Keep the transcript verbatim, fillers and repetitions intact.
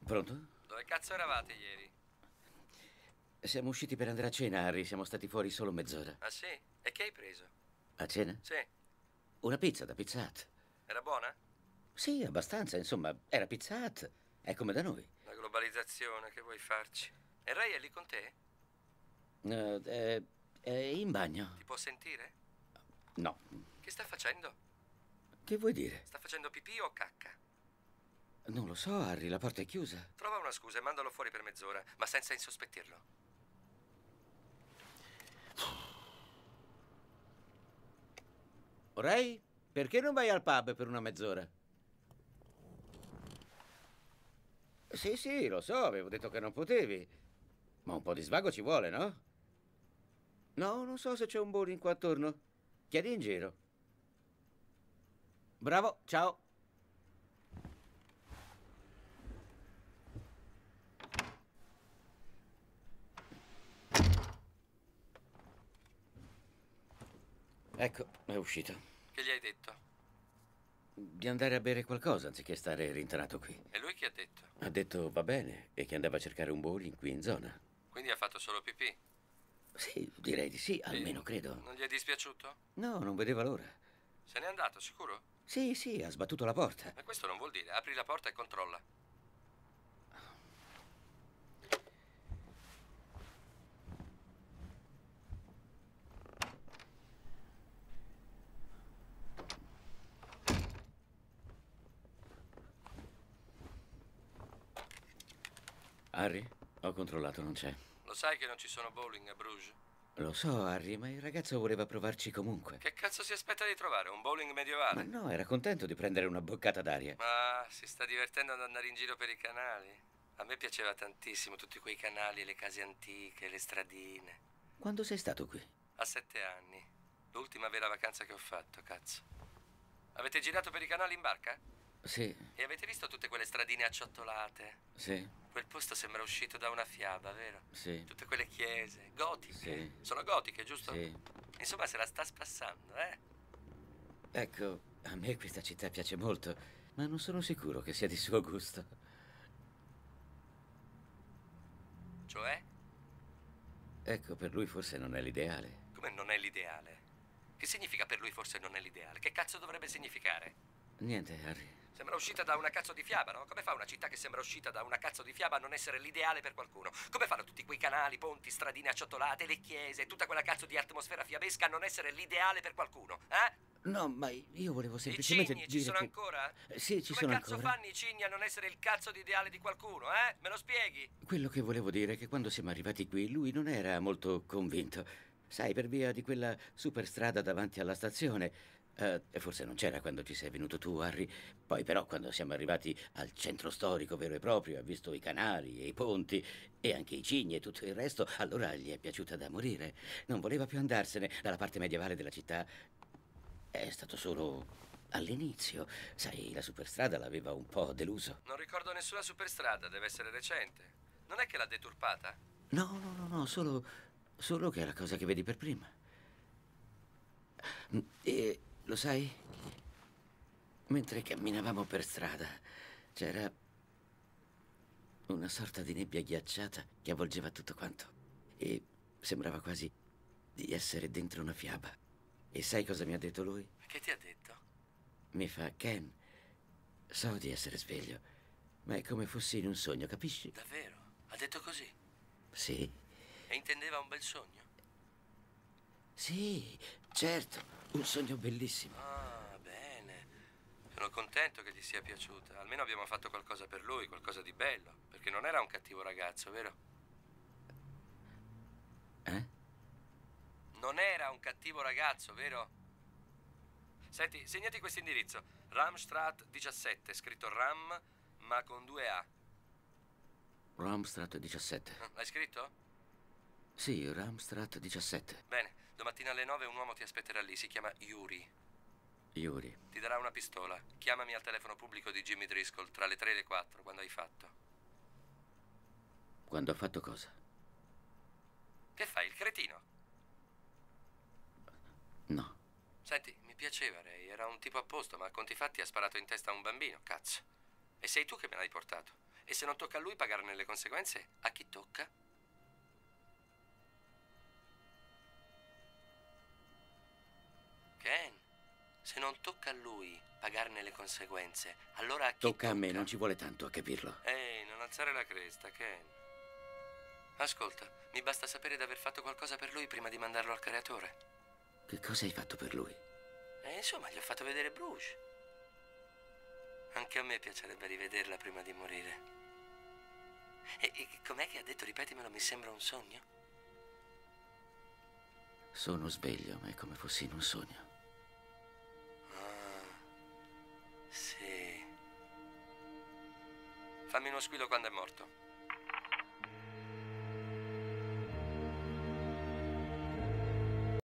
Pronto? Dove cazzo eravate ieri? Siamo usciti per andare a cena, Harry. Siamo stati fuori solo mezz'ora. Ah sì? E che hai preso? A cena? Sì. Una pizza da Pizza Hut. Era buona? Sì, abbastanza, insomma, era Pizza Hut. È come da noi. La globalizzazione, che vuoi farci? E Ray è lì con te? Eh, è, è in bagno? Ti può sentire? No. Che sta facendo? Che vuoi dire? Sta facendo pipì o cacca? Non lo so, Harry, la porta è chiusa. Trova una scusa e mandalo fuori per mezz'ora, ma senza insospettirlo. Ray, perché non vai al pub per una mezz'ora? Sì, sì, lo so, avevo detto che non potevi. Ma un po' di svago ci vuole, no? No, non so se c'è un bowling qua attorno. Chiedi in giro. Bravo, ciao. Ecco, è uscito. Che gli hai detto? Di andare a bere qualcosa anziché stare rintanato qui. E lui che ha detto? Ha detto va bene e che andava a cercare un bowling qui in zona. Quindi ha fatto solo pipì? Sì, direi di sì, almeno E credo. non gli è dispiaciuto? No, non vedeva l'ora. Se n'è andato, sicuro? Sì, sì, ha sbattuto la porta. Ma questo non vuol dire. Apri la porta e controlla. Harry, ho controllato, non c'è. Lo sai che non ci sono bowling a Bruges? Lo so, Harry, ma il ragazzo voleva provarci comunque. Che cazzo si aspetta di trovare? Un bowling Ma medievale? no, era contento di prendere una boccata d'aria. Ma si sta divertendo ad andare in giro per i canali? A me piaceva tantissimo tutti quei canali, le case antiche, le stradine. Quando sei stato qui? A sette anni. L'ultima vera vacanza che ho fatto, cazzo. Avete girato per i canali in barca? Sì, E avete visto tutte quelle stradine acciottolate? sì, Quel posto sembra uscito da una fiaba, vero? sì, Tutte quelle chiese, gotiche. Sì. Sono gotiche, giusto? sì. Insomma, se la sta spassando, eh? Ecco, a me questa città piace molto, ma non sono sicuro che sia di suo gusto. Cioè? Ecco, per lui forse non è l'ideale. Come non è l'ideale? Che significa per lui forse non è l'ideale? Che cazzo dovrebbe significare? Niente, Harry. Sembra uscita da una cazzo di fiaba, no? Come fa una città che sembra uscita da una cazzo di fiaba a non essere l'ideale per qualcuno? Come fanno tutti quei canali, ponti, stradine acciottolate, le chiese, tutta quella cazzo di atmosfera fiabesca a non essere l'ideale per qualcuno, eh? No, ma io volevo I semplicemente cigni ci dire sono che... ancora? Eh, Sì, ci Come sono cazzo ancora. fanno i cigni a non essere il cazzo di ideale di qualcuno, eh? Me lo spieghi? Quello che volevo dire è che quando siamo arrivati qui, lui non era molto convinto. Sai, per via di quella superstrada davanti alla stazione. Eh, forse non c'era quando ci sei venuto tu, Harry. Poi però quando siamo arrivati al centro storico vero e proprio, ha visto i canali e i ponti e anche i cigni e tutto il resto, allora gli è piaciuta da morire. Non voleva più andarsene dalla parte medievale della città. È stato solo all'inizio. Sai, la superstrada l'aveva un po' deluso. Non ricordo nessuna superstrada, deve essere recente. Non è che l'ha deturpata? No, no, no, no, solo, solo che è la cosa che vedi per prima. E lo sai, mentre camminavamo per strada, c'era una sorta di nebbia ghiacciata che avvolgeva tutto quanto. E sembrava quasi di essere dentro una fiaba. E sai cosa mi ha detto lui? Che ti ha detto? Mi fa, Ken, so di essere sveglio, ma è come fossi in un sogno, capisci? Davvero? Ha detto così? Sì, E intendeva un bel sogno? sì, certo, un sogno bellissimo. Ah, bene. Sono contento che gli sia piaciuta. Almeno abbiamo fatto qualcosa per lui, qualcosa di bello. Perché non era un cattivo ragazzo, vero? Eh? Non era un cattivo ragazzo, vero? Senti, segnati questo indirizzo. Ramstraat diciassette, scritto Ram, ma con due A. Ramstraat diciassette. L'hai scritto? Sì, Ramstraat diciassette. Bene, domattina alle nove un uomo ti aspetterà lì, si chiama Yuri. Yuri. Ti darà una pistola. Chiamami al telefono pubblico di Jimmy Driscoll tra le tre e le quattro, quando hai fatto. Quando ha fatto cosa? Che fai, il cretino? No. Senti, mi piaceva Ray, era un tipo a posto, ma a conti fatti ha sparato in testa a un bambino, cazzo. E sei tu che me l'hai portato. E se non tocca a lui pagarne le conseguenze, a chi tocca? Ken, se non tocca a lui pagarne le conseguenze, allora a chi Tocca tocca? a me, non ci vuole tanto a capirlo. Ehi, non alzare la cresta, Ken. Ascolta, mi basta sapere di aver fatto qualcosa per lui prima di mandarlo al creatore. Che cosa hai fatto per lui? E insomma, gli ho fatto vedere Bruce. Anche a me piacerebbe rivederla prima di morire. E, e com'è che ha detto, ripetimelo, mi sembra un sogno? Sono sveglio, ma è come fossi in un sogno. Ah, sì. Fammi uno squillo quando è morto.